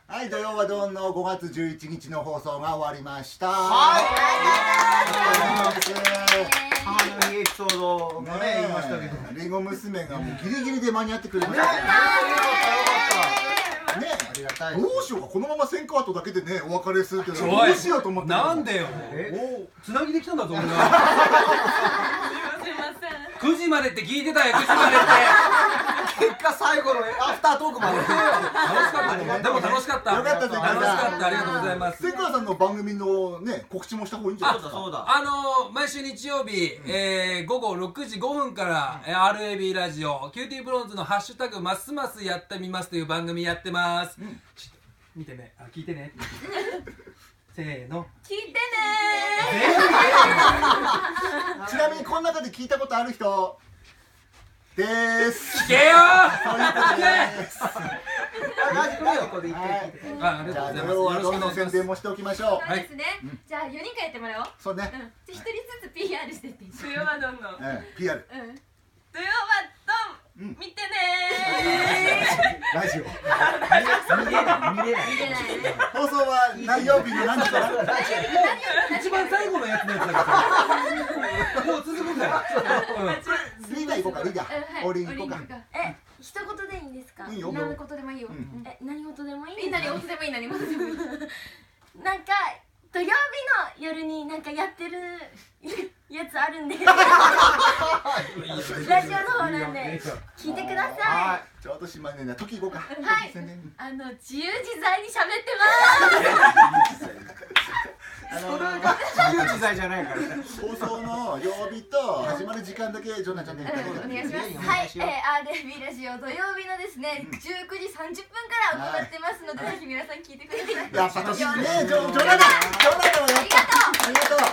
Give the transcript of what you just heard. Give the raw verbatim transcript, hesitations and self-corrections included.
はい、土曜はどんのごがつじゅういちにちの放送が終わりました。 はい。 母の日エピソードがね、言いましたけど、りんご娘がもうギリギリで間に合ってくれました。よかったよかった。ね、ありがたい。どうしようか、このままセンカートだけでね、お別れするってどうしようと思って。 なんでよ。つなぎできたんだぞ俺が。くじまでって聞いてたよ、くじまでって。 結果最後のアフタートークまで。 楽しかったね。でも楽しかった。 よかった、センカーさん。 楽しかった、ありがとうございます。 センカーさんの番組のね、告知もした方がいいんじゃないですか。 そうだ。 あの毎週日曜日、えごごろくじごふんから アールエービー ラジオキューティーブロンズのハッシュタグますますやってみますという番組やってます。見てね、あ、聞いてね。せーの。 聞いてねちなみにこの中で聞いたことある人でーす。 聞けよー。 そういうことです。 あ、ありじゃあがとうございます。 土曜はどんの宣伝もしておきましょう。 そうですね。じゃあよにんからやってもらおう。 そうね。 じゃあひとりずつ ピーアール してって。 土曜はどんの。 うん、ピーアール。 うん。 土曜はどん。見てねラジオ。 見れない見れない。 放送は何曜日の何時から？ 一番最後のやつのやつだから。もう続くんだよ。 リーダー行こうか、リーダー。オリン行こうか。 え、一言でいいんですか？ いいよ。 何事でもいいよ。 え、何事でもいい？ 何事でもいい、何事でもいい。 なんか土曜日の夜になんかやってるやつあるんで、ラジオの方なんで聞いてください。 ちょうどしまいねな、時行こうか。 はい。あの自由自在に喋ってます。 それが自由自在じゃないから。 放送の曜日と始まる時間だけジョナちゃんで言ってください。 お願いします。はい、えー、アールエービー ラジオ土曜日のですねじゅうくじさんじゅっぷんから行ってますので、ぜひ皆さん聞いてください。 やっぱ年ね、ジョナだ、ジョナだはやった。ありがとう。